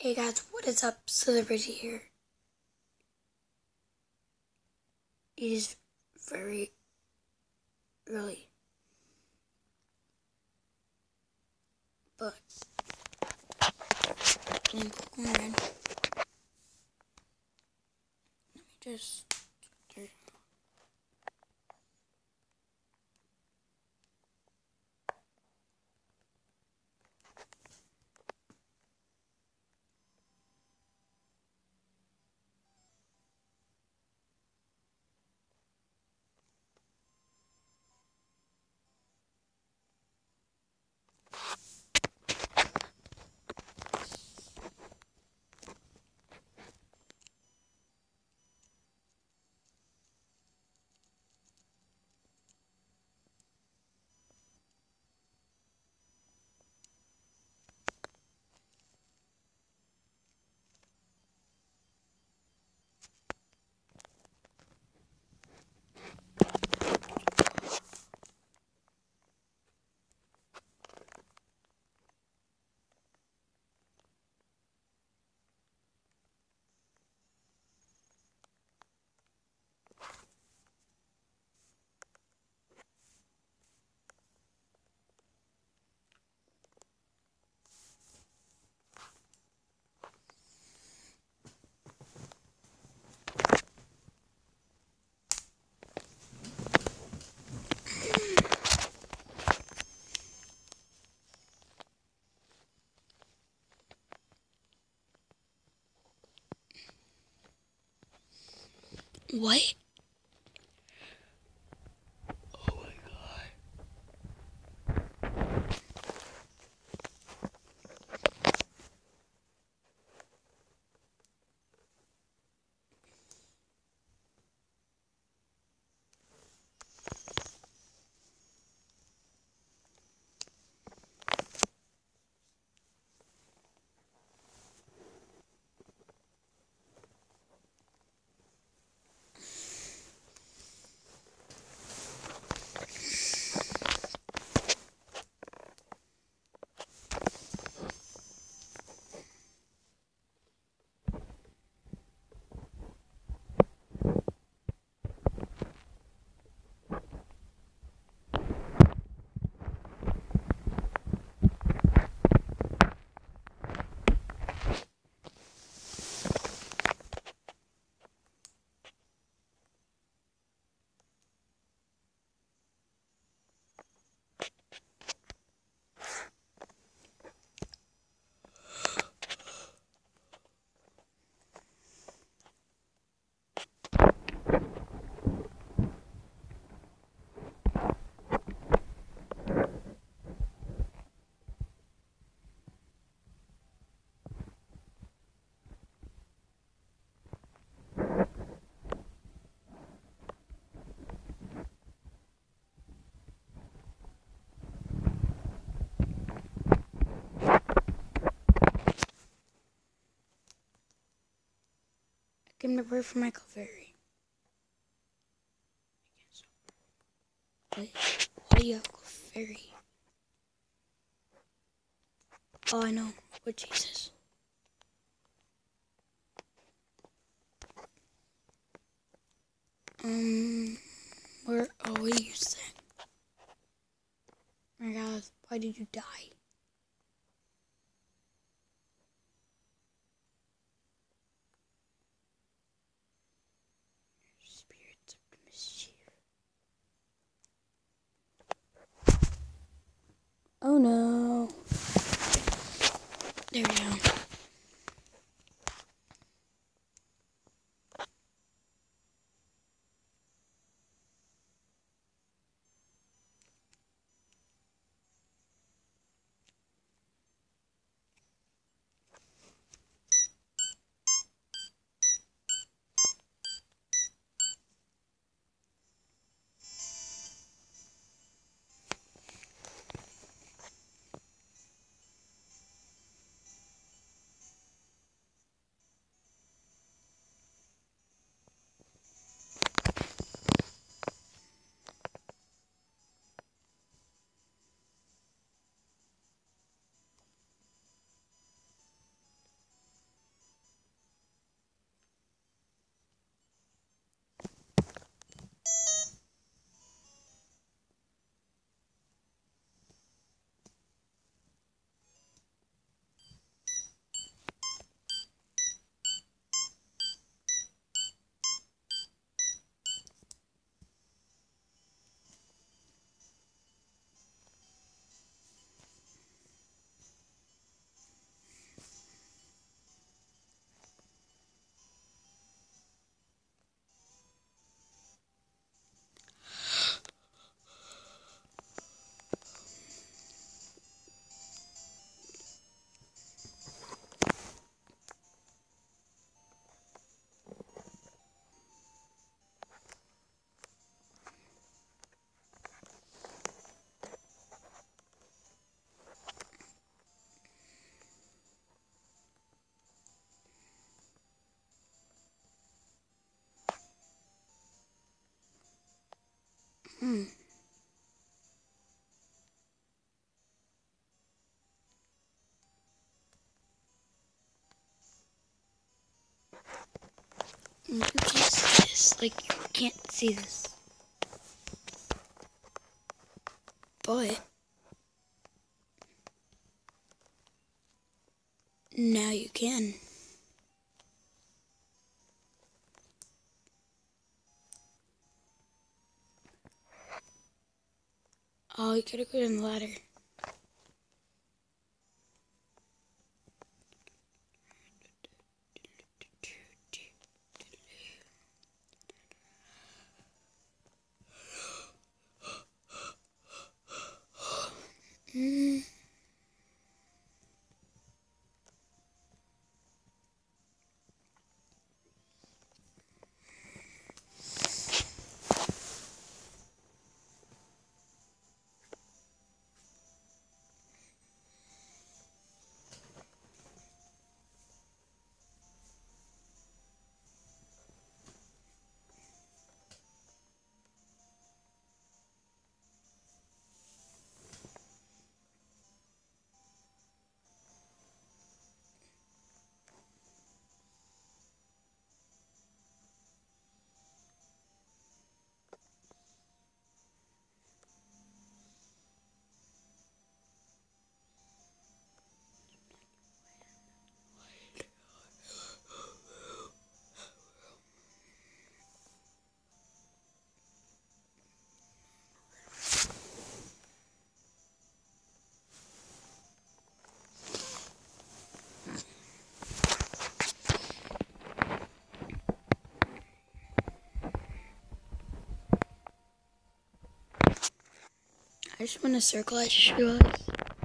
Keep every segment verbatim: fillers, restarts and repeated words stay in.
Hey guys, what is up? Celebrity here. It is very early, but playing Pokemon Red. Let me just there. What? Oh my god. Give him the word for Michael Ferry. Why, why do you have Ferry? Oh, I know. What Jesus? Um, where? Oh, what do you say? Oh my God, why did you die? Spirits of mischief. Oh no. There we go. Hmm. You can't see this. Like, you can't see this. But now you can. Oh, you gotta go down the ladder. Mm. I just want to circle I just realized.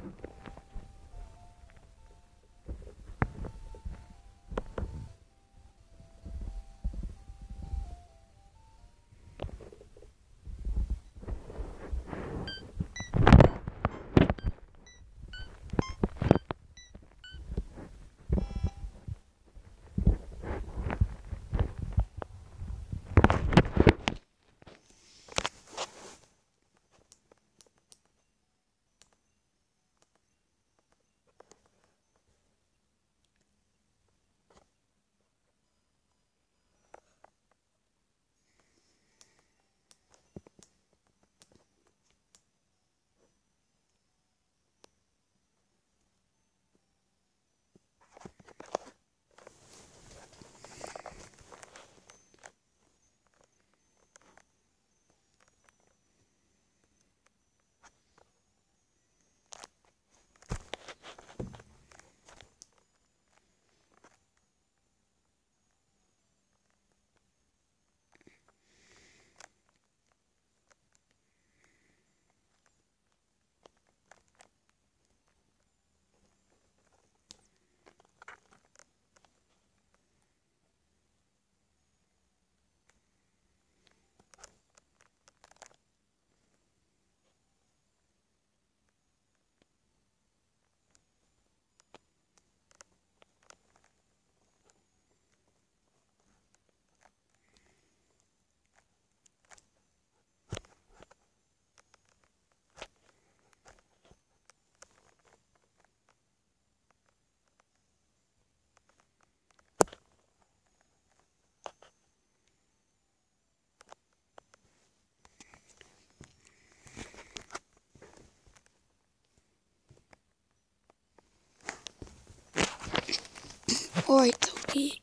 Alright, that'll be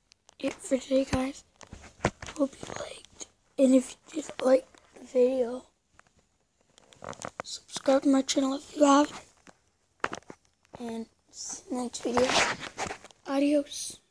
it for today, guys. Hope you liked. And if you did like the video, subscribe to my channel if you haven't. And see you next video. Adios.